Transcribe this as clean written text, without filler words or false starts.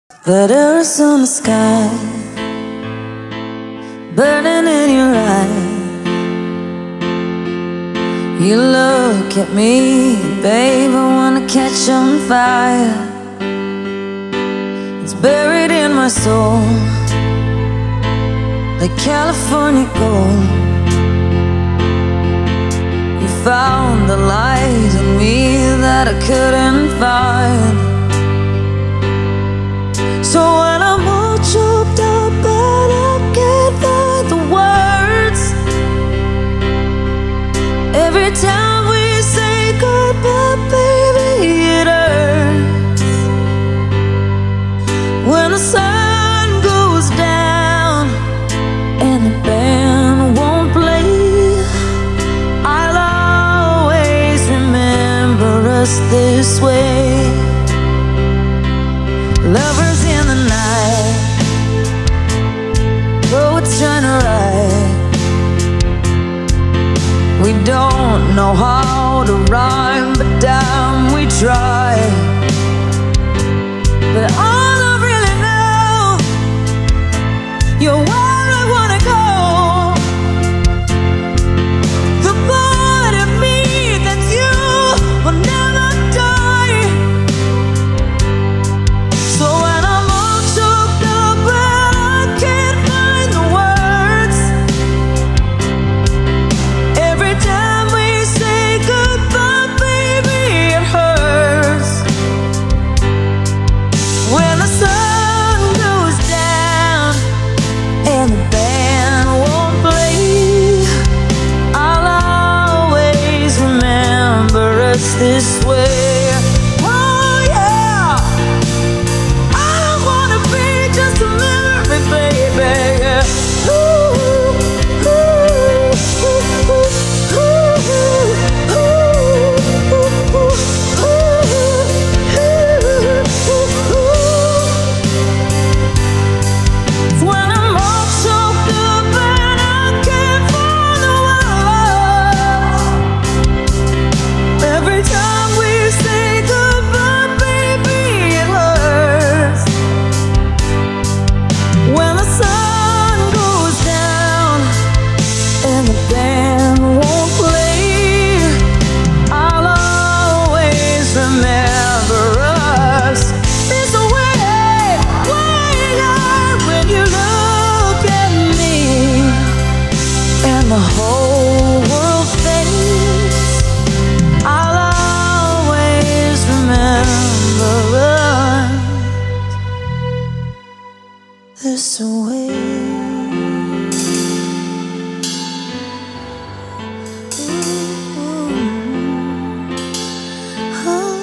Letters on the sky, burning in your eyes. You look at me, babe, I wanna catch on fire. It's buried in my soul, like California gold. You found the light in me that I couldn't find. So when I'm all choked up and I can't find the words, every time we say goodbye, baby, it hurts. When the sun goes down and the band won't play, I'll always remember us this way. Lovers in the night, poets trying to write. We don't know how to rhyme, but damn, we try. But all I really know, you're where I wanna go. The part of me that's you will never die. So when I'm all choked up and I can't find the words, every time we say goodbye, baby, it hurts. When the sun goes down and the band won't play, I'll always remember us this way. Oh yeah, I don't wanna be just a memory, baby. Ooh, ooh, ooh, ooh, ooh, ooh, ooh, ooh, ooh. When I'm all choked up and I can't find the words, every time we say goodbye, baby, it hurts. When the sun goes down and the band won't play, I'll always remember us this way. When you look at me and the whole world fades, I'll always remember us this way. Ooh, ooh, oh.